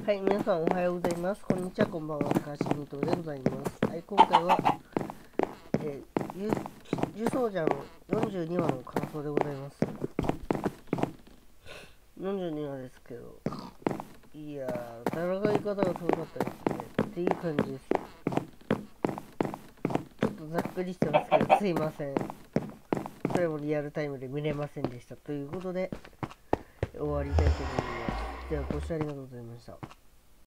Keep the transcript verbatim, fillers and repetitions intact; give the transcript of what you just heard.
はい、皆さんおはようございます。こんにちは、こんばんは。高橋美斗でございます。はい、今回は、えー、ゆ呪詛者のよんじゅうにわの感想でございます。よんじゅうにわですけど、いやー、戦い方がすごかったですね。っていう感じです。ちょっとざっくりしてますけど、すいません。それもリアルタイムで見れませんでした。ということで、終わりたいと思います。では、ご視聴ありがとうございました。